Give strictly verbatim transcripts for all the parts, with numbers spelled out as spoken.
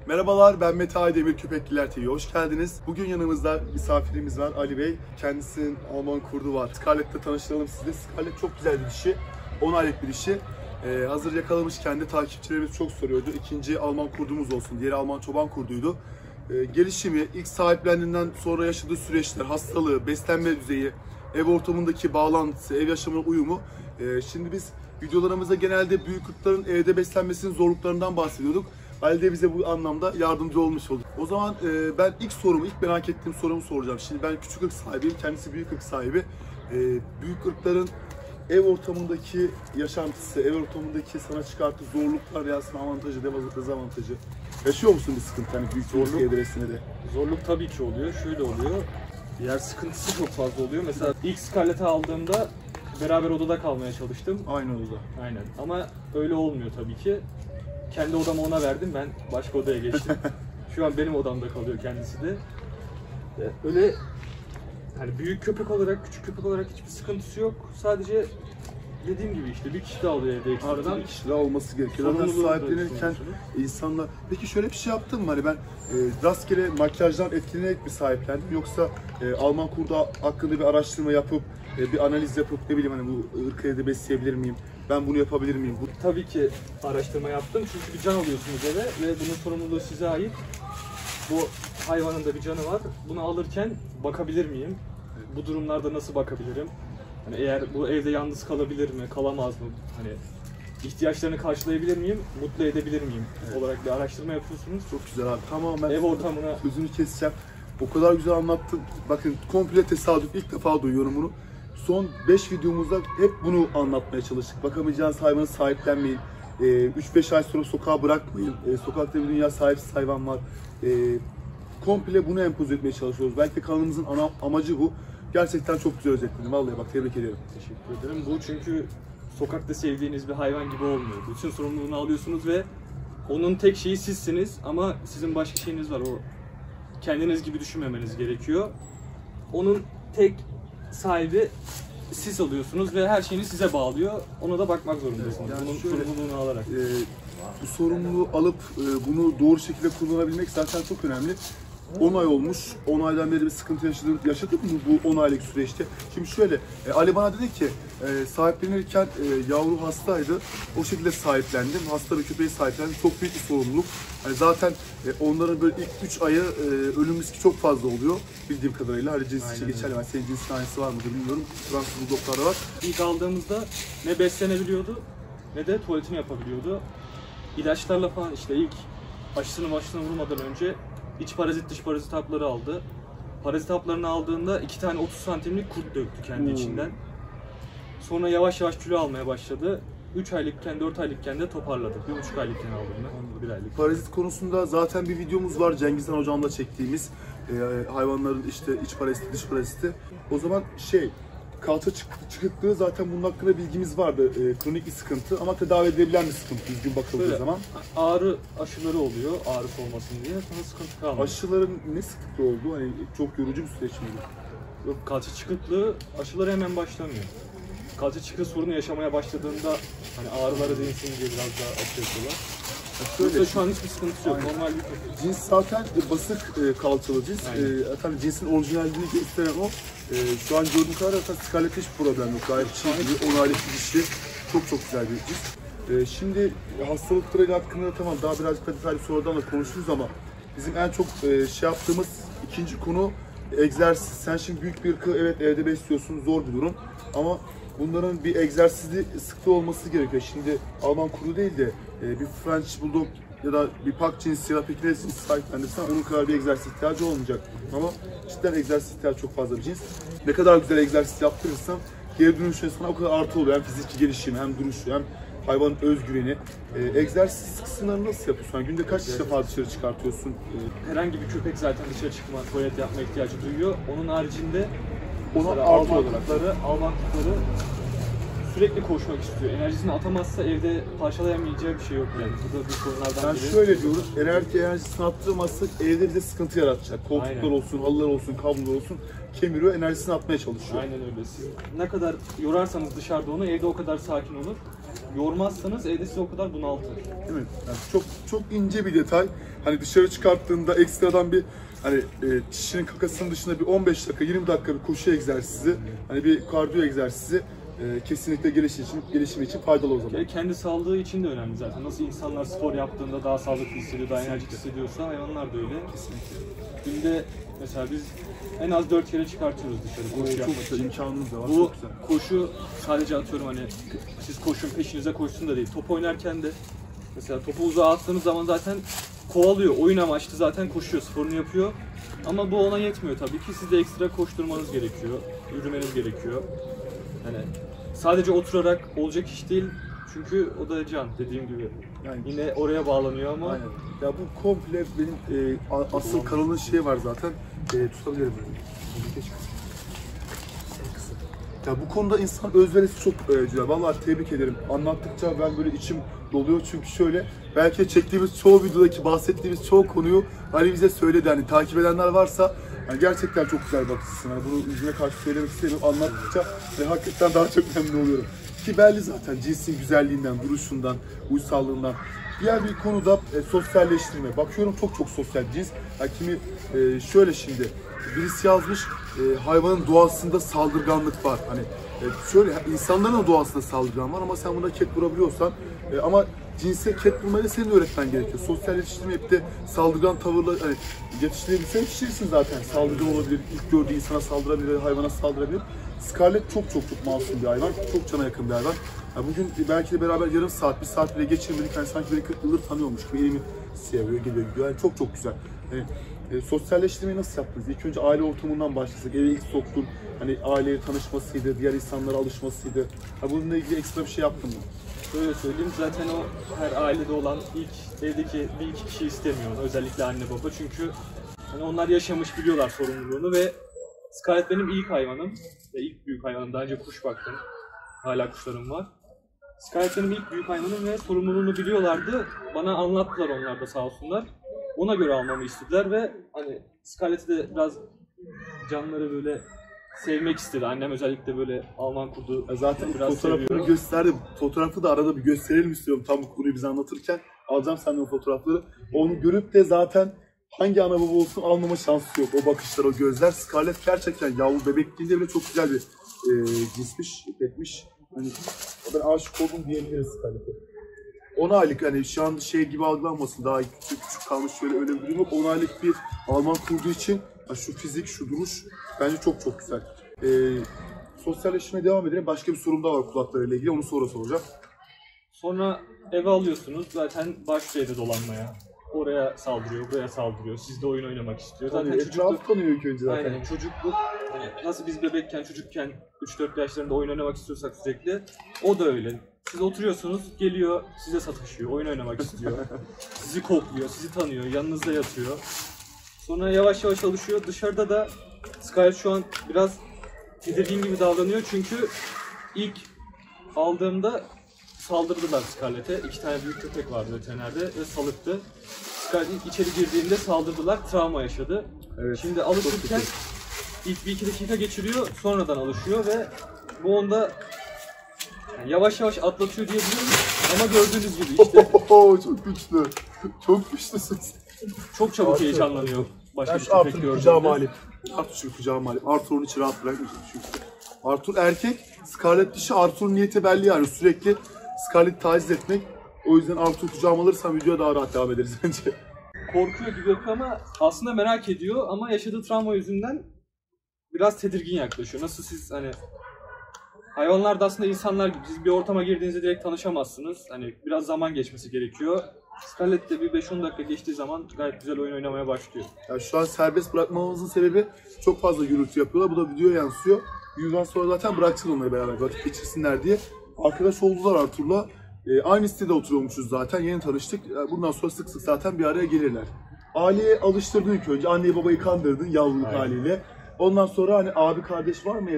Merhabalar, ben Mete Aydemir, Köpekliler T V'ye hoş geldiniz. Bugün yanımızda misafirimiz var, Ali Bey. Kendisinin Alman kurdu var. Scarlett'le tanıştıralım sizi. Scarlett çok güzel bir dişi, on aylık bir dişi. Ee, hazır yakalamışken de takipçilerimiz çok soruyordu. İkinci Alman kurdumuz olsun, diğeri Alman çoban kurduydu. Ee, gelişimi, ilk sahiplendiğinden sonra yaşadığı süreçler, hastalığı, beslenme düzeyi, ev ortamındaki bağlantısı, ev yaşamına uyumu. Ee, şimdi biz videolarımızda genelde büyük kurtların evde beslenmesinin zorluklarından bahsediyorduk. Ali de bize bu anlamda yardımcı olmuş oldu. O zaman e, ben ilk sorumu, ilk merak ettiğim sorumu soracağım. Şimdi ben küçük ırk sahibiyim, kendisi büyük ırk sahibi. E, büyük ırkların ev ortamındaki yaşantısı, ev ortamındaki sana çıkarttığı zorluklar ya sana avantajı, dezavantajı. Yaşıyor musun bir sıkıntı hani büyük zorluk evresinde de? Zorluk tabii ki oluyor. Şöyle oluyor. Yer sıkıntısı çok fazla oluyor. Mesela ilk Scarlett'i aldığımda beraber odada kalmaya çalıştım. Aynı odada. Aynen. Ama öyle olmuyor tabii ki. Kendi odamı ona verdim. Ben başka odaya geçtim. Şu an benim odamda kalıyor kendisi de. Öyle hani büyük köpek olarak, küçük köpek olarak hiçbir sıkıntısı yok. Sadece dediğim gibi işte bir kişi daha alıyor evde ekstradan. Bir kişi daha olması gerekiyor. Zaten sahiplenirken insanla... Peki şöyle bir şey yaptın mı? Hani ben e, rastgele makyajdan etkilenerek mi sahiplendim? Yoksa e, Alman kurdu hakkında bir araştırma yapıp, e, bir analiz yapıp ne bileyim hani bu ırkı evde besleyebilir miyim? Ben bunu yapabilir miyim? Bu... Tabii ki araştırma yaptım çünkü bir can alıyorsunuz eve ve bunun sorumluluğu size ait. Bu hayvanın da bir canı var. Bunu alırken bakabilir miyim? Bu durumlarda nasıl bakabilirim? Hani eğer bu evde yalnız kalabilir mi, kalamaz mı? Hani ihtiyaçlarını karşılayabilir miyim, mutlu edebilir miyim? Evet. Olarak bir araştırma yapıyorsunuz. Çok güzel abi. Tamamen ev ortamına sözünü keseceğim. O kadar güzel anlattın. Bakın komple tesadüf. İlk defa duyuyorum bunu. Son beş videomuzda hep bunu anlatmaya çalıştık. Bakamayacağınız hayvanı sahiplenmeyin. üç beş ay sonra sokağa bırakmayın. E, sokakta bir dünya sahipsiz hayvan var. E, komple bunu empoze etmeye çalışıyoruz. Belki de kanalımızın ana amacı bu. Gerçekten çok güzel özetledin. Vallahi bak tebrik ederim. Teşekkür ederim. Bu çünkü sokakta sevdiğiniz bir hayvan gibi olmuyor. Bütün sorumluluğunu alıyorsunuz ve onun tek şeyi sizsiniz ama sizin başka şeyiniz var. O kendiniz gibi düşünmemeniz gerekiyor. Onun tek sahibi siz oluyorsunuz ve her şeyini size bağlıyor. Ona da bakmak zorundasınız. Yani bunun şöyle, sorumluluğunu alarak. E, bu sorumluluğu alıp e, bunu doğru şekilde kullanabilmek zaten çok önemli. on ay olmuş. on aydan beri bir sıkıntı yaşadın, yaşadın mı bu on aylık süreçte? Şimdi şöyle, e, Ali bana dedi ki e, sahiplenirken e, yavru hastaydı. O şekilde sahiplendim. Hasta bir köpeği sahiplendim. Çok büyük bir sorumluluk. Yani zaten e, onların böyle ilk üç ayı e, ölüm riski çok fazla oluyor. Bildiğim kadarıyla. Hani cins için geçerli. Yani senin cinsin aynısı var mıdır bilmiyorum. Fransız buldoklarda var. İlk aldığımızda ne beslenebiliyordu ne de tuvaletini yapabiliyordu. İlaçlarla falan işte ilk aşısını başına vurmadan önce İç parazit dış parazit hapları aldı. Parazit haplarını aldığında iki tane otuz santimlik kurt döktü kendi hmm. içinden. Sonra yavaş yavaş kilo almaya başladı. üç aylıkken, dört aylıkken de toparladı. bir buçuk aylıkken aldım ben, bir aylık. Parazit konusunda zaten bir videomuz var Cengizhan hocamla çektiğimiz. E, hayvanların işte iç paraziti, dış paraziti. O zaman şey, kalça çıkıklığı zaten bunun hakkında bilgimiz vardı. E, kronik bir sıkıntı ama tedavi edilebilen bir sıkıntı düzgün bakıldığı Böyle, zaman. Ağrı aşıları oluyor, ağrısı olmasın diye. Sonra sıkıntı kalmıyor. Aşıların ne sıkıntı oldu? Hani çok yorucu bir süreç miydi? Yok, kalça çıkıklığı aşıları hemen başlamıyor. Kalça çıkık sorunu yaşamaya başladığında hani ağrıları dinsin diye biraz daha aşı yapıyorlar. Şöyle, şu an hiçbir sıkıntısı yok. Aynen. Normal bir köpek. Cins zaten basık e, kalçalı cins. E, zaten cinsin orijinalliğini gösteren o. E, şu an gördüğüm kadarıyla Scarlett'te hiç problem yok. Gayet çiğ gibi, on aylık bir dişi. Çok çok güzel bir cins. E, şimdi hastalıklarıyla hakkında tamam daha birazcık detaylı sorulardan da konuşuruz ama bizim en çok e, şey yaptığımız ikinci konu egzersiz. Sen şimdi büyük bir ırkı evet evde besliyorsun, zor bir durum ama bunların bir egzersizli sıklığı olması gerekiyor. Şimdi Alman kurdu değil de e, bir French Bulldog ya da bir Pug cinsi ya da Pekines cinsi sahiplendirsen onun kadar bir egzersiz ihtiyacı olmayacak. Ama cidden egzersiz ihtiyacı çok fazla bir cins. Ne kadar güzel egzersiz yaptırırsan geri dönüşü sana o kadar artı oluyor. Hem fiziki gelişimi hem duruşu hem hayvanın özgüveni. E, egzersiz kısımlarını nasıl yapıyorsun? Yani günde kaç defa dışarı çıkartıyorsun? E, Herhangi bir köpek zaten dışarı çıkma, tuvalet yapma ihtiyacı duyuyor. Onun haricinde ona artı Alman olarak. kurtları, Alman kurtları sürekli koşmak istiyor. Enerjisini atamazsa evde parçalayamayacağı bir şey yok yani. Bu da bir sorunlardan Yani biri. şöyle diyoruz, eğer ki enerjisini attırmazsak evde bize sıkıntı yaratacak. Koltuklar Aynen. olsun, halılar olsun, kablolar olsun kemiriyor, enerjisini atmaya çalışıyor. Aynen öyle. Siz ne kadar yorarsanız dışarıda onu, evde o kadar sakin olur. Yormazsanız evde sizi o kadar bunaltır. Değil mi? Yani çok çok ince bir detay. Hani dışarı çıkarttığında ekstradan bir hani e, kişinin kakasının dışında bir on beş dakika, yirmi dakika bir koşu egzersizi, hani bir kardiyo egzersizi e, kesinlikle gelişim için, gelişim için faydalı o zaman. Yani kendi sağlığı için de önemli zaten. Nasıl insanlar spor yaptığında daha sağlıklı hissediyor, daha enerjik hissediyorsa hayvanlar da öyle. Kesinlikle. Günde mesela biz en az dört kere çıkartıyoruz dışarı O koşu çok yapmak güzel, için. imkanınız da var, Bu çok güzel. koşu sadece atıyorum hani siz koşun peşinize koşsun da değil. Top oynarken de mesela topu uzağa attığınız zaman zaten kovalıyor. Oyun amaçlı zaten koşuyor, sporunu yapıyor. Ama bu ona yetmiyor tabii ki. Siz de ekstra koşturmanız gerekiyor, yürümeniz gerekiyor. Yani sadece oturarak olacak iş değil. Çünkü o da can dediğim gibi. Yani Yine oraya bağlanıyor ama aynen. Ya bu komple benim e, a- asıl kanalın şeyi var zaten. E, tutabilirim böyle. Ya bu konuda insan özverisi çok e, güzel. Vallahi tebrik ederim. Anlattıkça ben böyle içim doluyor çünkü şöyle belki çektiğimiz çoğu videodaki bahsettiğimiz çoğu konuyu Ali bize söyledi. Hani takip edenler varsa hani gerçekten çok güzel bakışsın. Hani bunu yüzüne karşı söylemek istemiyorum. Anlattıkça ve hakikaten daha çok memnun oluyorum. Ki belli zaten cinsin güzelliğinden, duruşundan, uysallığından. Diğer bir konuda e, sosyalleştirme. Bakıyorum çok çok sosyal cins. Yani kimi e, şöyle şimdi birisi yazmış e, hayvanın doğasında saldırganlık var. Hani e, şöyle insanların da doğasında saldırgan var ama sen buna ket vurabiliyorsan e, ama cinse ket vurmayı da senin öğretmen gerekiyor. Sosyal yetiştirme hep de saldırgan tavırla hani yetiştirebilirsen yetiştirirsin zaten. Saldırgan olabilir, ilk gördüğü insana saldırabilir, hayvana saldırabilir. Scarlett çok çok çok masum bir hayvan, çok cana yakın bir hayvan. Ya bugün belki de beraber yarım saat, bir saat bile geçirmedik. Yani sanki beni kırk yıldır tanıyormuş gibi elimi seviyor, geliyor, gidiyor. Yani çok çok güzel. Yani, e, sosyalleştirmeyi nasıl yaptınız? İlk önce aile ortamından başlasak, eve ilk soktun. Hani aileye tanışmasıydı, diğer insanlara alışmasıydı. Ha, bununla ilgili ekstra bir şey yaptın mı? şöyle söyleyeyim, zaten o her ailede olan ilk evdeki bir iki kişi istemiyor onu. Özellikle anne baba, çünkü hani onlar yaşamış, biliyorlar sorumluluğunu ve Scarlett benim ilk hayvanım ve ilk büyük hayvanım. Daha önce kuş baktım, hala kuşlarım var. Scarlett benim ilk büyük hayvanım ve sorumluluğunu biliyorlardı. Bana anlattılar onlar da sağ olsunlar. Ona göre almamı istediler ve hani Scarlett'i de biraz canları böyle sevmek istedi. Annem özellikle böyle Alman kurdu. Ya zaten biraz fotoğrafları seviyor. gösterdim. Fotoğrafı da arada bir gösterelim istiyorum tam bu konuyu bize anlatırken. Alacağım senden o fotoğrafları. Onu görüp de zaten hangi ana baba olsun almama şansı yok. O bakışlar, o gözler. Scarlett gerçekten yavru bebekliğinde bile çok güzel bir e, cinsmiş, etmiş. Hani ben aşık oldum diyebiliriz Scarlett'e. on aylık hani şu an şey gibi algılanmasın, daha küçük küçük kalmış, şöyle öyle bir durum yok. on aylık bir Alman kurduğu için şu fizik, şu duruş bence çok çok güzel. Ee, sosyalleşmeye devam edelim. Başka bir sorum daha var kulaklarıyla ilgili, onu sonra soracağım. Sonra eve alıyorsunuz, zaten başlıyor evde dolanmaya. Oraya saldırıyor, buraya saldırıyor. Sizde oyun oynamak istiyor. Zaten Zaten çocukluk, etrafı tanıyor ilk önce zaten. aynen çocukluk. Yani nasıl biz bebekken, çocukken üç dört yaşlarında oyun oynamak istiyorsak sürekli, o da öyle. Siz oturuyorsunuz, geliyor size satışıyor, oyun oynamak istiyor. Sizi kokluyor, sizi tanıyor, yanınızda yatıyor. Sonra yavaş yavaş alışıyor. Dışarıda da Scarlett şu an biraz tedirgin gibi davranıyor çünkü ilk aldığımda saldırdılar Scarlett'e. İki tane büyük köpek vardı veterinerde ve salıktı. Scarlett ilk içeri girdiğinde saldırdılar, travma yaşadı. Evet, Şimdi alışırken ilk bir iki dakika geçiriyor, sonradan alışıyor ve bu onda yani yavaş yavaş atlatıyor diyebiliriz ama gördüğünüz gibi işte Çok güçlü. Çok güçlüsün. çok çabuk Arthur. heyecanlanıyor başka Ben bir şu köpek Arthur'u gördüğünde. kucağıma alayım. Arthur şu kucağıma alayım. Arthur onu hiç rahat bırakmayacak çünkü. Arthur erkek, Scarlett dişi. Arthur'un niyeti belli yani, sürekli Scarlett'i taciz etmek. O yüzden Arthur kucağıma alırsam videoya daha rahat devam ederiz bence. Korkuyor gibi yapıyor ama aslında merak ediyor ama yaşadığı travma yüzünden biraz tedirgin yaklaşıyor. Nasıl siz hani hayvanlar da aslında insanlar gibi. Siz bir ortama girdiğinizde direkt tanışamazsınız. Hani biraz zaman geçmesi gerekiyor. Scarlett de bir beş on dakika geçtiği zaman gayet güzel oyun oynamaya başlıyor. Yani şu an serbest bırakmamızın sebebi çok fazla gürültü yapıyorlar. Bu da videoya yansıyor. Videodan sonra zaten bırakacağız onları beraber vakit geçirsinler diye. Arkadaş oldular Arthur'la. E, aynı sitede oturuyormuşuz zaten. Yeni tanıştık. E, bundan sonra sık sık zaten bir araya gelirler. Aileye alıştırdın ilk önce. Anneyi babayı kandırdın yavruluk Aynen. haliyle. Ondan sonra hani abi kardeş var mı evde?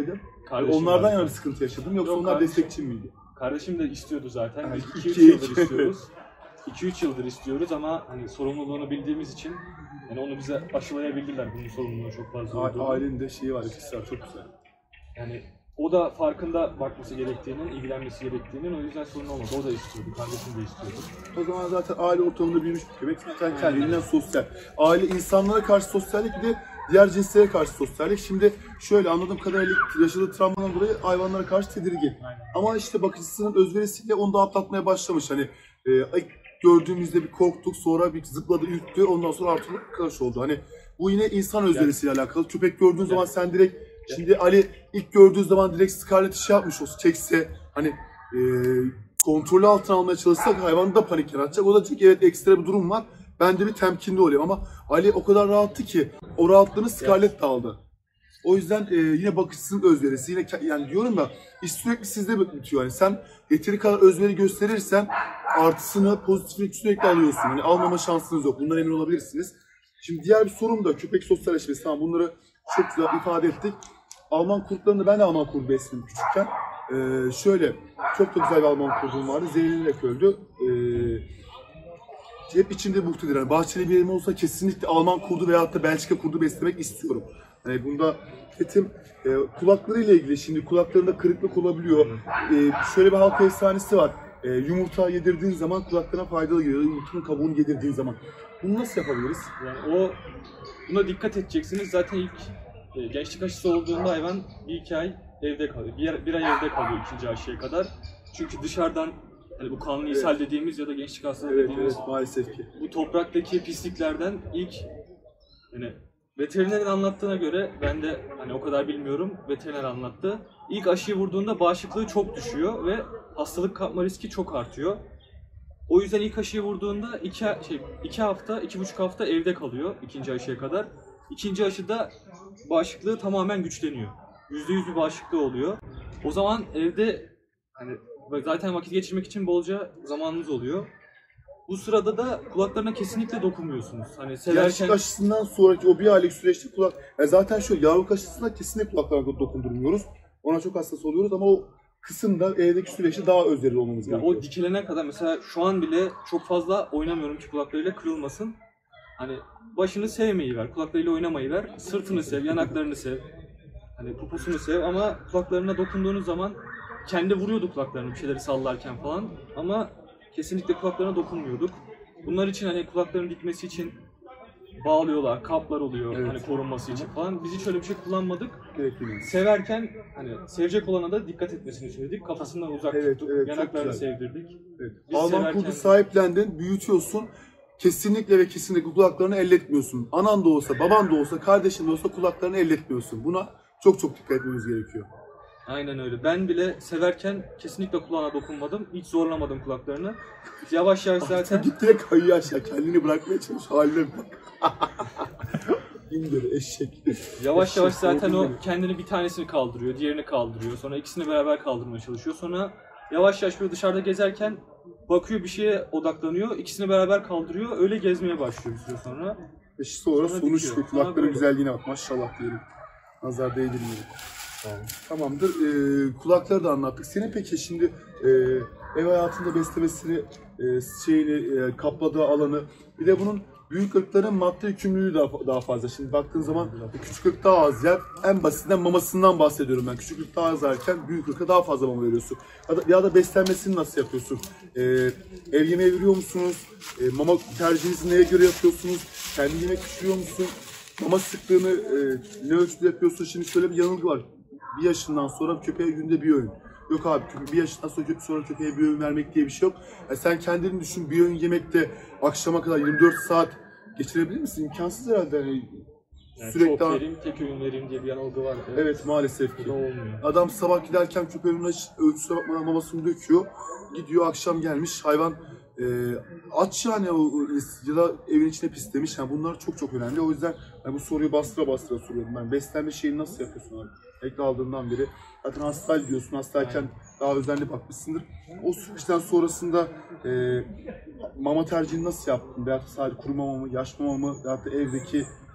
Kardeşim Onlardan var. yana bir sıkıntı yaşadın yoksa Yok, onlar kardeşim. destekçi miydi? Kardeşim de istiyordu zaten. Yani Biz iki üç iki- yıldır iki- istiyoruz. iki üç yıldır istiyoruz ama hani sorumluluğunu bildiğimiz için yani onu bize aşılayabildiler, bunun sorumluluğu çok fazla A- olduğunu. Ailenin de şeyi var, etkisi var, çok güzel. Yani o da farkında bakması gerektiğinin, ilgilenmesi gerektiğinin, o yüzden sorun olmadı. O da istiyordu, kardeşim de istiyordu. O zaman zaten aile ortamında büyümüş bir köpek zaten kendinden sosyal. Aile insanlara karşı sosyallik, bir de diğer cinslere karşı sosyallik. Şimdi şöyle anladığım kadarıyla yaşadığı travmadan dolayı hayvanlara karşı tedirgin. Aynen. Ama işte bakıcısının özverisiyle onu da atlatmaya başlamış. Hani e, ilk gördüğümüzde bir korktuk, sonra bir zıpladı, ürktü, ondan sonra artık arkadaş oldu. Hani bu yine insan özverisiyle alakalı. Köpek gördüğün zaman sen direkt, şimdi Ali ilk gördüğü zaman direkt Scarlett'i şey yapmış olsa, çekse, hani e, kontrolü altına almaya çalışsak hayvan da panik yaratacak. O da diyecek evet ekstra bir durum var. Ben de bir temkinli olayım ama Ali o kadar rahattı ki o rahatlığını Scarlett de aldı. O yüzden e, yine bakıcısının özverisi, yine yani diyorum da iş sürekli sizde bitiyor. Yani sen yeteri kadar özveri gösterirsen artısını, pozitifini sürekli alıyorsun. Hani almama şansınız yok. Bundan emin olabilirsiniz. Şimdi diğer bir sorun da köpek sosyalleşmesi. Tamam, bunları çok güzel ifade ettik. Alman kurtlarını ben de Alman kurdu besledim küçükken. Ee, şöyle çok da güzel bir Alman kurdum vardı. Zehirlenerek öldü. Ee, hep içimde muhtedir. Yani bahçeli bir yerim olsa kesinlikle Alman kurdu veyahut da Belçika kurdu beslemek istiyorum. Yani bunda etim e, kulaklarıyla ilgili, şimdi kulaklarında kırıklık olabiliyor. E, şöyle bir halk efsanesi var. E, yumurta yedirdiğin zaman kulaklarına faydalı geliyor. Yumurtanın kabuğunu yedirdiğin zaman. Bunu nasıl yapabiliriz? Yani o, buna dikkat edeceksiniz. Zaten ilk e, gençlik aşısı olduğunda hayvan bir iki ay evde kalıyor. Bir, bir ay evde kalıyor ikinci aşıya kadar. Çünkü dışarıdan hani bu kanlı ishal Evet. dediğimiz ya da gençlik hastalığı Evet, dediğimiz evet maalesef ki. bu topraktaki pisliklerden ilk, yani veterinerin anlattığına göre, ben de hani o kadar bilmiyorum, veteriner anlattı. İlk aşıyı vurduğunda bağışıklığı çok düşüyor ve hastalık kapma riski çok artıyor. O yüzden ilk aşıyı vurduğunda iki, şey, iki hafta, iki buçuk hafta evde kalıyor ikinci aşıya kadar. İkinci aşıda bağışıklığı tamamen güçleniyor. yüzde yüz bir bağışıklığı oluyor. O zaman evde hani zaten vakit geçirmek için bolca zamanınız oluyor. Bu sırada da kulaklarına kesinlikle dokunmuyorsunuz. Hani Gençlik severken aşısından sonraki o bir aylık süreçte kulak... Yani zaten şöyle yavruluk aşısında kesinlikle kulaklarına dokundurmuyoruz. Ona çok hassas oluyoruz ama o kısımda evdeki süreçte daha özverili olmamız ya gerekiyor. o dikilene kadar, mesela şu an bile çok fazla oynamıyorum ki kulaklarıyla kırılmasın. Hani başını sevmeyi ver, kulaklarıyla oynamayı ver, sırtını sev, yanaklarını sev, hani poposunu sev, ama kulaklarına dokunduğunuz zaman kendi vuruyordu kulaklarını bir şeyleri sallarken falan, ama kesinlikle kulaklarına dokunmuyorduk. Bunlar için hani kulaklarının dikmesi için bağlıyorlar, kaplar oluyor Evet. hani korunması için falan. Biz hiç öyle bir şey kullanmadık. Gerekli. Severken hani sevecek olana da dikkat etmesini söyledik. Kafasından uzak Evet, tuttuk, evet, çok yanaklarını güzel. sevdirdik. Evet. Biz Alman severken- kurdu sahiplendin, büyütüyorsun. Kesinlikle ve kesinlikle kulaklarını elletmiyorsun. Anan da olsa, baban da olsa, kardeşin de olsa kulaklarını elletmiyorsun. Buna çok çok dikkat etmemiz gerekiyor. Aynen öyle. Ben bile severken kesinlikle kulağına dokunmadım. Hiç zorlamadım kulaklarını. Yavaş yavaş zaten Gittiğine kayıyor aşağı, kendini bırakmaya çalış, haline bak. İndir eşek. yavaş yavaş Eşek, zaten o gördün mü? kendini bir tanesini kaldırıyor, diğerini kaldırıyor. Sonra ikisini beraber kaldırmaya çalışıyor. Sonra yavaş yavaş böyle dışarıda gezerken bakıyor, bir şeye odaklanıyor. İkisini beraber kaldırıyor. Öyle gezmeye başlıyor bir süre sonra. Ve sonra Sonra sonuç bitiyor. ve Sonra kulakların böyle. güzelliğine bak, maşallah diyelim. Nazar değdirmeyelim. Tamamdır. Ee, kulakları da anlattık. Senin peki şimdi e, ev hayatında beslemesini, e, şeyini, e, kapladığı alanı, bir de bunun büyük ırkların madde yükümlülüğü daha, daha fazla. Şimdi baktığın zaman küçük ırk daha az yer. En basitinden mamasından bahsediyorum ben. Küçük ırk daha az yerken büyük ırka daha fazla mama veriyorsun. Ya da, ya da beslenmesini nasıl yapıyorsun? Ee, ev yemeği veriyor musunuz? Ee, mama tercihinizi neye göre yapıyorsunuz? Kendi yemek pişiriyor musun? Mama sıklığını e, ne ölçüde yapıyorsun? Şimdi şöyle bir yanılgı var. Bir yaşından sonra köpeğe günde bir öğün. Yok abi, bir yaşından sonra, sonra köpeğe bir öğün vermek diye bir şey yok. Yani sen kendini düşün, bir öğün yemekte akşama kadar yirmi dört saat geçirebilir misin? İmkansız herhalde. Yani Yani sürekli... çok vereyim, tek öğün vereyim diye bir yanılgı var. Evet, maalesef Bu ki. da olmuyor. Adam sabah giderken köpeğin ölçüsüne bakmadan mamasını döküyor. Gidiyor, akşam gelmiş hayvan e, aç yani, o, ya da evin içine pislemiş. Yani bunlar çok çok önemli. O yüzden yani bu soruyu bastıra bastıra soruyorum ben. Beslenme şeyini nasıl yapıyorsun abi? Ekle aldığından beri. Zaten hastaydı diyorsun. Hastayken Aynen. daha özenli bakmışsındır. O süreçten sonrasında e, mama tercihini nasıl yaptın? Veyahut da sadece kuru mama mı, yaş mama mı? Veyahut da evdeki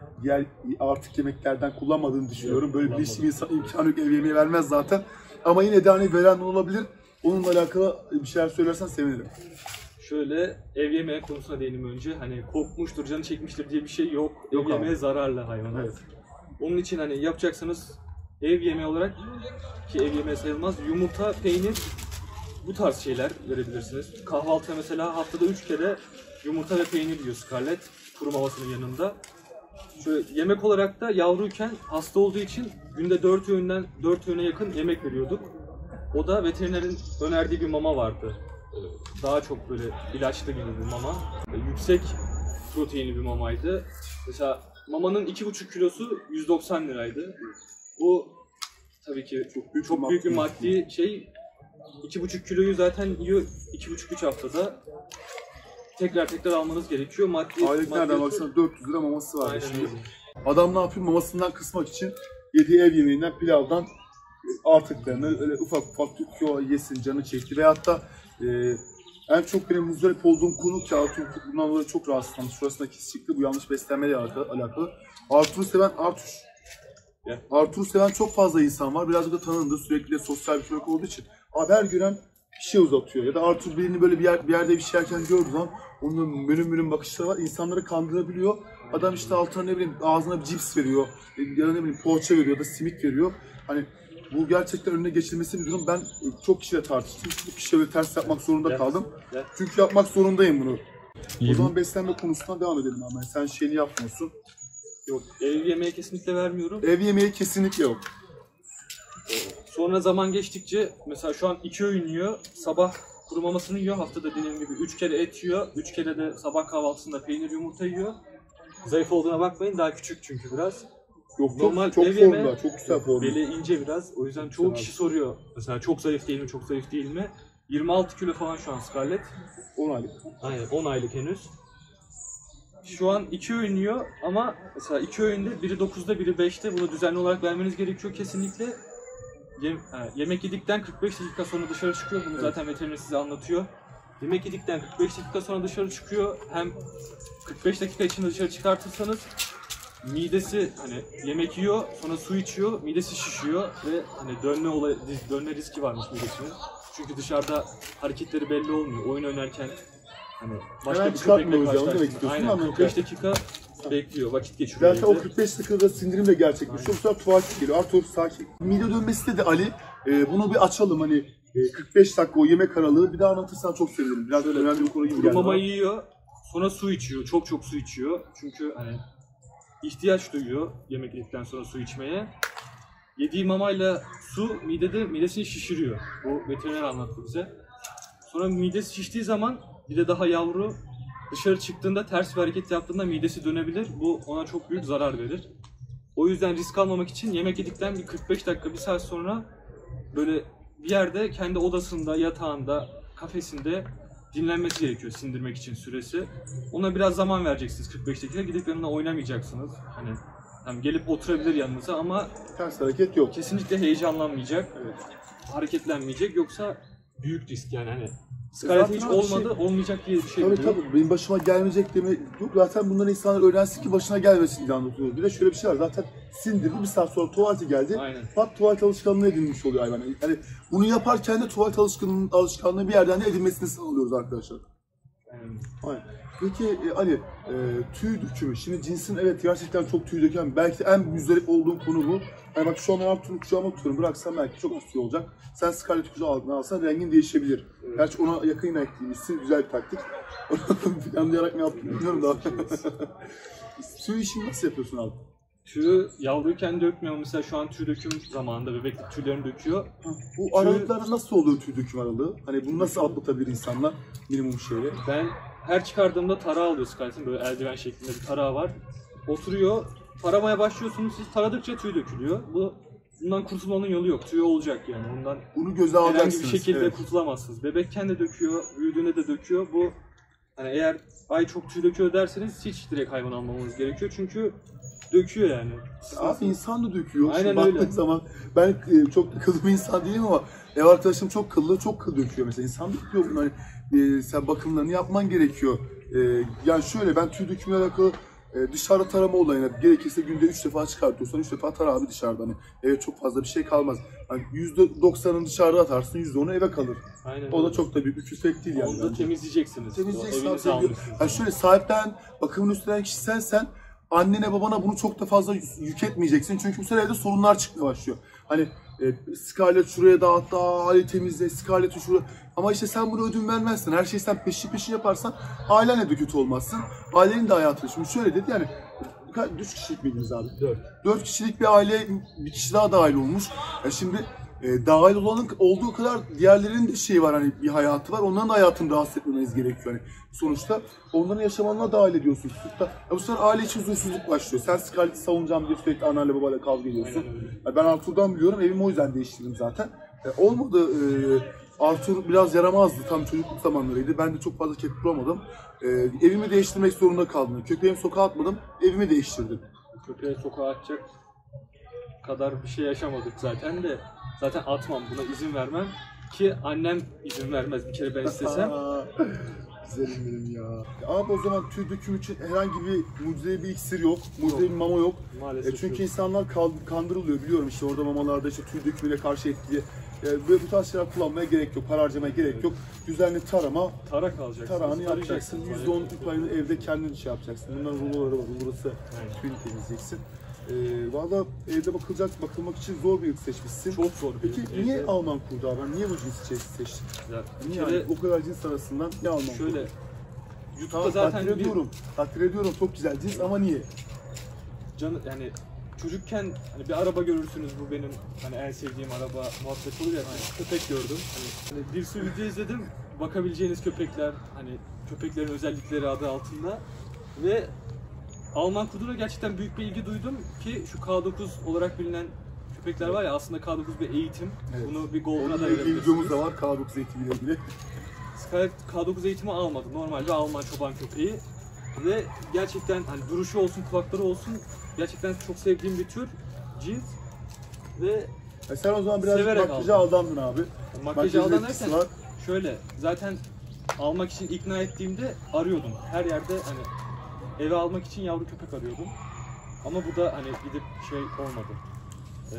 diğer artık yemeklerden kullanmadığını düşünüyorum. Yok, Böyle bilinçli bir insan imkanı yok, ev yemeği vermez zaten. Ama yine de hani veren olabilir. Onunla alakalı bir şeyler söylersen sevinirim. Şöyle ev yemeği konusuna değinim önce. Hani kokmuştur, canı çekmiştir diye bir şey yok. Yok Ev yemeği abi. zararlı hayvana. Evet. Onun için hani yapacaksanız ev yemeği olarak, ki ev yemeği sayılmaz, yumurta, peynir, bu tarz şeyler verebilirsiniz. Kahvaltıya mesela haftada üç kere yumurta ve peynir yiyor Scarlett, kuru mamasının yanında. Şöyle yemek olarak da yavruyken hasta olduğu için günde dört öğünden dört öğüne yakın yemek veriyorduk. O da veterinerin önerdiği bir mama vardı. Daha çok böyle ilaçlı gibi bir mama. Yüksek proteinli bir mamaydı. Mesela mamanın iki buçuk kilosu yüz doksan liraydı. Bu tabii ki çok büyük, çok büyük bir maddi şey. iki buçuk kiloyu zaten yiyor iki buçuk üç haftada. Tekrar tekrar almanız gerekiyor. Maddi, Aylık nereden baksana dört yüz lira maması var. Aynen Şimdi öyle. adam ne yapıyor? Mamasından kısmak için yediği ev yemeğinden, pilavdan artıklarını öyle ufak ufak tüküyor, yesin, canı çekti. Veyahut da e, en çok benim muzdarip olduğum konu ki Artur bundan dolayı çok rahatsızlandı. Şurasında kis çıktı. Bu yanlış beslenmeyle alakalı. Artur'u seven Artur. Yeah. Artur'u seven çok fazla insan var. Birazcık da tanındı. Sürekli de sosyal bir köpek olduğu için. Abi her gören bir şey uzatıyor. Ya da Artur birini böyle bir, yer, bir yerde bir şey yerken gördüğü zaman onun münüm münüm bakışları var. İnsanları kandırabiliyor. Adam işte altına ne bileyim ağzına bir cips veriyor. Ya da ne bileyim poğaça veriyor ya da simit veriyor. Hani bu gerçekten önüne geçilmesi bir durum. Ben çok kişiyle tartıştım. Bu kişiye böyle ters yapmak zorunda Evet. kaldım. Evet. Çünkü yapmak zorundayım bunu. O zaman beslenme konusuna devam edelim ama sen şeyini yapmıyorsun. Yok, ev yemeği kesinlikle vermiyorum. Ev yemeği kesinlikle yok. Sonra zaman geçtikçe mesela şu an iki öğün yiyor. Sabah kuru mamasını yiyor. Haftada dediğim gibi üç kere et yiyor. üç kere de sabah kahvaltısında peynir yumurta yiyor. Zayıf olduğuna bakmayın, daha küçük çünkü biraz. Yok çok, Normal çok ev formda, yemeği, çok güzel formda. Beli ince biraz. O yüzden çoğu Güzel kişi soruyor. Mesela çok zayıf değil mi, çok zayıf değil mi? yirmi altı kilo falan şu an Scarlett. on aylık. Aynen, on aylık henüz. Şu an iki öğün yiyor ama mesela iki öğünde biri dokuzda biri beşte, bunu düzenli olarak vermeniz gerekiyor kesinlikle. Yem, ha, yemek yedikten kırk beş dakika sonra dışarı çıkıyor. Bunu Evet. zaten veteriner size anlatıyor. Yemek yedikten kırk beş dakika sonra dışarı çıkıyor. Hem kırk beş dakika içinde dışarı çıkartırsanız midesi, hani yemek yiyor, sonra su içiyor, midesi şişiyor ve hani dönme olay, dönme riski varmış midesinin. Çünkü dışarıda hareketleri belli olmuyor. Oyun oynarken hani başka Hemen bir çıkartmıyoruz köpekle yani, onu demek karşılaştığında. istiyorsun, Aynen, anladım. kırk beş dakika bekliyor, vakit geçiriyor. Zaten o evde. kırk beş dakikada sindirim de gerçekleşiyor. Bu sefer tuvalet geliyor. Artur sakin. Mide dönmesi de Ali, e, bunu bir açalım hani e, kırk beş dakika o yemek aralığı bir daha anlatırsan çok sevinirim. Biraz Şöyle, önemli bir konu gibi Kuru geldi mama bana. yiyor, sonra su içiyor, çok çok su içiyor. Çünkü hani ihtiyaç duyuyor yemek yedikten sonra su içmeye. Yediği mamayla su midede midesini şişiriyor. Bu veteriner anlattı bize. Sonra midesi şiştiği zaman, bir de daha yavru, dışarı çıktığında ters bir hareket yaptığında midesi dönebilir. Bu ona çok büyük zarar verir. O yüzden risk almamak için yemek yedikten bir kırk beş dakika, bir saat sonra böyle bir yerde kendi odasında, yatağında, kafesinde dinlenmesi gerekiyor sindirmek için süresi. Ona biraz zaman vereceksiniz, kırk beş dakika. Gidip yanına oynamayacaksınız. Hani yani gelip oturabilir yanınıza ama Ters hareket yok. kesinlikle heyecanlanmayacak, Evet. hareketlenmeyecek, yoksa büyük risk yani hani. Scarlett hiç Zaten olmadı, şey- olmayacak diye bir şey Tabii biliyor. tabii benim başıma gelmeyecek deme yok. Zaten bunları insanlar öğrensin ki başına gelmesin diye anlatıyoruz. Bir de şöyle bir şey var, zaten sindirdi, bir saat sonra tuvalete geldi. Aynen. Bak tuvalet alışkanlığı edinmiş oluyor hayvan. Yani bunu yaparken de tuvalet alışkanlığı, alışkanlığı bir yerden de edinmesini sağlıyoruz arkadaşlar. Yani Aynen. Peki e, Ali, e, tüy dökümü. Şimdi cinsin evet gerçekten çok tüy döken. Belki de en müzdarip olduğum konu bu. Yani bak şu an Artur'u kucağıma tutuyorum. Bıraksam belki çok az tüy olacak. Sen Scarlett'i kucağına altına alsan rengin değişebilir. Evet. Gerçi ona yakın renkliymişsin. Güzel bir taktik. Planlayarak mı yaptın bilmiyorum da. Tüy işini nasıl yapıyorsun abi? tüyü yavruyken dökmüyor. Mesela şu an tüy döküm zamanında bebeklik tüylerini döküyor. Ha, bu aralıklarda nasıl oluyor tüy döküm aralığı? Hani bunu nasıl atlatabilir insanlar minimum şeyle? Ben her çıkardığımda tarağı alıyor Scarlett'in, böyle eldiven şeklinde bir tarağı var. Oturuyor, taramaya başlıyorsunuz, siz taradıkça tüy dökülüyor. Bu Bundan kurtulmanın yolu yok. Tüy olacak yani. Ondan Bunu göze herhangi alacaksınız. bir şekilde Evet. kurtulamazsınız. Bebekken de döküyor, büyüdüğünde de döküyor. Bu hani eğer ay çok tüy döküyor derseniz hiç direkt hayvan almamanız gerekiyor. Çünkü döküyor yani. Abi insan da döküyor. Aynen Şimdi öyle. baktığın zaman ben e, çok kıllı bir insan değilim ama ev arkadaşım çok kıllı, çok kıl döküyor mesela. İnsan döküyor bunu, hani e, sen bakımlarını yapman gerekiyor. E, yani şöyle, ben tüy dökümüyle alakalı e, dışarıda tarama olayına gerekirse günde üç defa çıkartıyorsan üç defa tara abi dışarıda. Hani eve çok fazla bir şey kalmaz. Hani yüzde doksanını dışarıda atarsın, yüzde onu eve kalır. Aynen O da öyle. çok da büyük bir külfet değil yani. Onu da bence. temizleyeceksiniz. Temizleyeceksin Evinize abi. almışsınız. Yani şöyle sahiplen, bakımını üstlenen kişi sensen annene babana bunu çok da fazla yük etmeyeceksin. Çünkü bu sefer evde sorunlar çıkmaya başlıyor. Hani e, Scarlett şuraya dağıt, aile temizle, Scarlett'ı şuraya. Ama işte sen bunu ödün vermezsen, her şeyi sen peşi peşi yaparsan ailenle de kötü olmazsın. Ailenin de hayatını. Şimdi şöyle dedi yani, üç kişilik miydiniz abi? Dört. Dört kişilik bir aile, bir kişi daha dahil olmuş. Ya şimdi e, dahil olanın olduğu kadar diğerlerinin de şeyi var, hani bir hayatı var. Onların da hayatını rahatsız etmemeniz gerekiyor. Hani sonuçta onların yaşamlarına dahil ediyorsun. Ya bu sefer aile için huzursuzluk başlıyor. Sen Scarlett'i savunacağım diye sürekli anneyle babayla kavga ediyorsun. Ya ben Arthur'dan biliyorum, evimi o yüzden değiştirdim zaten. E, olmadı, e, Arthur biraz yaramazdı, tam çocukluk zamanlarıydı. Ben de çok fazla kek bulamadım. E, evimi değiştirmek zorunda kaldım. Köpeğimi sokağa atmadım, evimi değiştirdim. Köpeğe sokağa atacak kadar bir şey yaşamadık zaten de. Zaten atmam, buna izin vermem ki annem izin vermez bir kere ben istesem. Güzelim benim ya. Ya abi o zaman tüy dökümü için herhangi bir mucizevi bir iksir yok, mucizevi bir mama yok. Maalesef E çünkü yok. insanlar kandırılıyor, biliyorum işte orada mamalarda işte tüy dökümüne karşı etkili. E, böyle bu tarz şeyler kullanmaya gerek yok, para harcamaya gerek yok. Düzenli tarama, Tarak alacaksınız. tarağını yapacaksın. tarayacaksınız. yüzde on payını evde kendin şey yapacaksın. Bunların ruloları var, burası Aynen. tüyünü temizleyeceksin. E, Valla evde bakılacak, bakılmak için zor bir ırk seçmişsin. Çok zor bir Peki ırk. niye Evde- Alman kurdu abi? Niye bu cinsi seçtin? Ya, bir Niye kere yani o kadar cins arasından niye Alman kurdu? şöyle YouTube'da Tamam, zaten takdir bir ediyorum. Takdir ediyorum. Çok güzel cins ama niye? canı yani çocukken hani bir araba görürsünüz, bu benim hani en sevdiğim araba muhabbet olur ya, hani köpek gördüm. Hani, hani bir sürü video izledim. Bakabileceğiniz köpekler, hani köpeklerin özellikleri adı altında ve Alman kurduna gerçekten büyük bir ilgi duydum ki şu K dokuz olarak bilinen köpekler var ya, aslında K dokuz bir eğitim. Evet. Bunu bir Golden'a da Onunla ilgili verebilirsiniz. videomuz da var. K dokuz eğitimiyle ilgili. Scarlett K dokuz eğitimi almadı. Normal bir Alman çoban köpeği. Ve gerçekten hani duruşu olsun, kulakları olsun, gerçekten çok sevdiğim bir tür, cins. Ve E sen o zaman biraz Severek makyaja aldım. aldandın abi. makyajı Makyajın aldan etkisi derken var. şöyle, zaten almak için ikna ettiğimde arıyordum. Her yerde hani eve almak için yavru köpek arıyordum. Ama bu da hani gidip şey olmadı. Ee,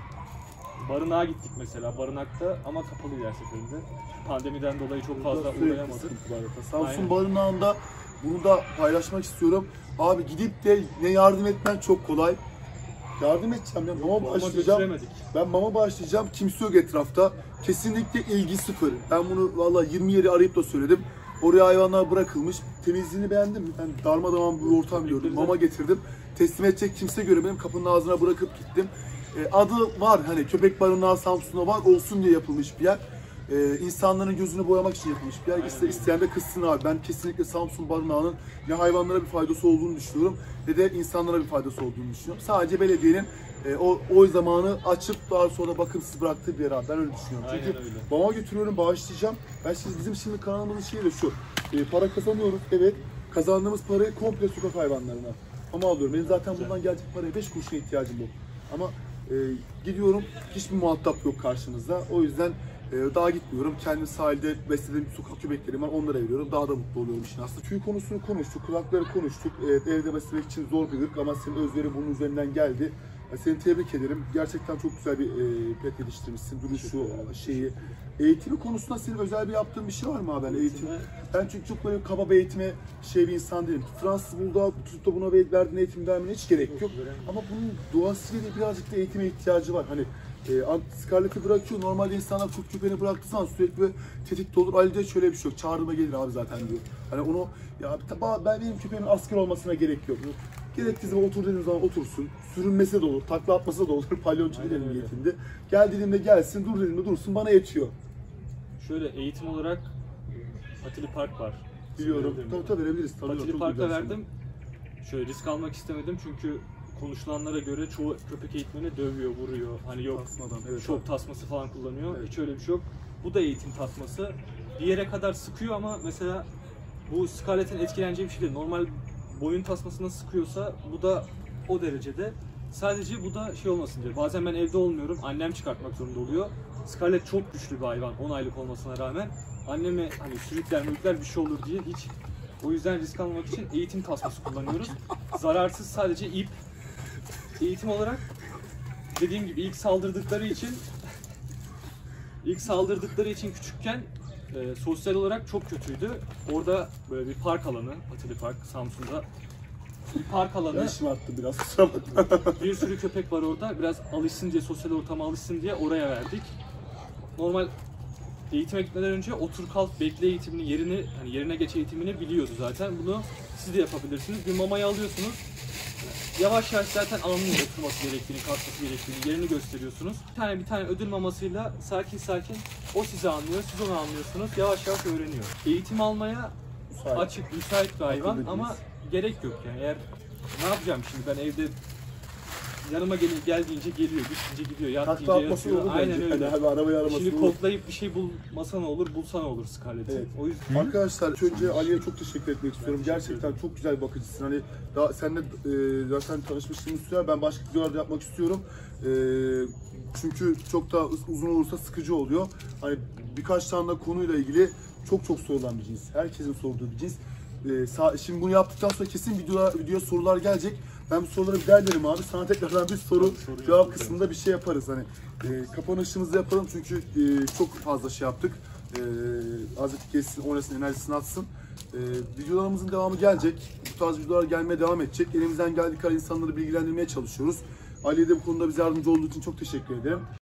barınağa gittik mesela, barınakta ama kapalıydı her seferinde. Pandemiden dolayı çok fazla Burada sürekli uğrayamadık. sıkıntı var. Samsun Aynen. barınağında bunu da paylaşmak istiyorum. Abi gidip de ne yardım etmen çok kolay. Yardım edeceğim ya. Mama Ama başlayacağım. götüremedik. Ben mama başlayacağım. Kimse yok etrafta. Kesinlikle ilgi sıfır. Ben bunu vallahi yirmi yeri arayıp da söyledim. Oraya hayvanlar bırakılmış. Temizliğini beğendim mi? Ben darmadağın bir ortam gördüm. Mama getirdim. Teslim edecek kimse göremedim. Kapının ağzına bırakıp gittim. E, adı var, hani köpek barınağı Samsun'da var, olsun diye yapılmış bir yer. E, insanların gözünü boyamak için yapılmış bir yer. İste, isteyen de kızsın abi. Ben kesinlikle Samsun barınağının ne hayvanlara bir faydası olduğunu düşünüyorum ne de insanlara bir faydası olduğunu düşünüyorum. Sadece belediyenin e, o oy zamanı açıp daha sonra bakımsız bıraktığı bir yer abi. Ben öyle düşünüyorum. Aynen Çünkü öyle. mama götürüyorum, bağışlayacağım. Ben şimdi, bizim şimdi kanalımızın şeyi de şu. E, para kazanıyoruz, evet. Kazandığımız parayı komple sokak hayvanlarına mama alıyorum. Benim zaten bundan gelecek paraya beş kuruşa ihtiyacım yok. Ama e, gidiyorum, hiçbir muhatap yok karşımızda. O yüzden e, daha gitmiyorum. Kendi sahilde beslediğim sokak köpeklerim var, onlara veriyorum. Daha da mutlu oluyorum işin aslında. Tüy konusunu konuştuk, kulakları konuştuk. Evet, evde beslemek için zor bir ırk ama senin özveri bunun üzerinden geldi. E, Seni tebrik ederim. Gerçekten çok güzel bir e, pet geliştirmişsin. Duruşu, şeyi. Eğitimi konusunda senin özel bir yaptığın bir şey var mı abi? Yani eğitim. Ben çünkü çok böyle kaba bir eğitime şey bir insan değilim. Fransız Bulldog tutup da buna verdiğin eğitim vermene hiç gerek yok. Ama bunun doğasıyla birazcık da eğitime ihtiyacı var. Hani e, Scarlett'i bırakıyor. Normalde insanlar kurt köpeğini bıraktığı zaman sürekli böyle tetikte olur. Ali'de şöyle bir şey yok. Çağrıma gelir abi zaten diyor. Hani onu ya tabi ben benim köpeğimin asker olmasına gerek yok. Gerektiği zaman otur dediğim zaman otursun. Sürünmesi de olur, takla atması da olur. Palyoncu Aynen gidelim öyle. niyetinde. Gel dediğimde gelsin, dur dediğimde dursun. Bana yetiyor. Şöyle eğitim olarak Patili Park var. Biliyorum. Söyledim. Tabii tabii verebiliriz. Tanıyorum, Patili çok Park'a güzel verdim. Şöyle risk almak istemedim çünkü konuşulanlara göre çoğu köpek eğitmeni dövüyor, vuruyor. Hani yok Tasmadan, evet. şok tasması falan kullanıyor. Evet. Hiç öyle bir şey yok. Bu da eğitim tasması. Bir yere kadar sıkıyor ama mesela bu Scarlett'in etkileneceği bir şey değil. Normal boyun tasmasına sıkıyorsa bu da o derecede. Sadece bu da şey olmasın diye. Bazen ben evde olmuyorum. Annem çıkartmak zorunda oluyor. Scarlett çok güçlü bir hayvan. on aylık olmasına rağmen. Anneme hani sürükler mürükler bir şey olur diye hiç O yüzden risk almamak için eğitim tasması kullanıyoruz. Zararsız sadece ip. Eğitim olarak dediğim gibi ilk saldırdıkları için ilk saldırdıkları için küçükken e, sosyal olarak çok kötüydü. Orada böyle bir park alanı, Patili Park, Samsun'da bir park alanı. Yaşım arttı biraz, kusura bakma. Bir sürü köpek var orada. Biraz alışsın diye, sosyal ortama alışsın diye oraya verdik. Normal eğitime gitmeden önce otur kalk bekle eğitimini, yerini hani yerine geç eğitimini biliyordu zaten. Bunu siz de yapabilirsiniz. Bir mamayı alıyorsunuz. Yavaş yavaş zaten anlıyor oturması gerektiğini, kalkması gerektiğini, yerini gösteriyorsunuz. Bir tane bir tane ödül mamasıyla sakin sakin o sizi anlıyor, siz onu anlıyorsunuz. Yavaş yavaş öğreniyor. Eğitim almaya Müsait. açık, müsait bir hayvan Akıllı ama değiliz. gerek yok yani. Eğer ne yapacağım şimdi ben evde yanıma gel geldiğince geliyor, gidince gidiyor, yat Takla deyince atması yatıyor. olur Aynen bence. öyle. Hani abi arabayı araması Şimdi olur. koklayıp bir şey bulmasa ne olur, bulsa ne olur Scarlett'in. Evet. O yüzden Arkadaşlar ilk önce Ali'ye çok teşekkür etmek istiyorum. teşekkür Gerçekten çok güzel bir bakıcısın. Hani daha seninle e, zaten tanışmışlığımız sürer. Ben başka videolarda yapmak istiyorum. E, çünkü çok daha uzun olursa sıkıcı oluyor. Hani birkaç tane de konuyla ilgili çok çok sorulan bir cins. Herkesin sorduğu bir cins. E, sa- şimdi bunu yaptıktan sonra kesin videoya, videoya sorular gelecek. Ben bu soruları bir derlerim abi. Sana tekrardan bir soru Soru cevap yok. kısmında bir şey yaparız. Hani e, kapanışımızı yapalım çünkü e, çok fazla şey yaptık. E, azıcık geçsin, oynasın, enerjisini atsın. E, videolarımızın devamı gelecek. Bu tarz videolar gelmeye devam edecek. Elimizden geldiği kadar insanları bilgilendirmeye çalışıyoruz. Ali'ye de bu konuda bize yardımcı olduğu için çok teşekkür ederim.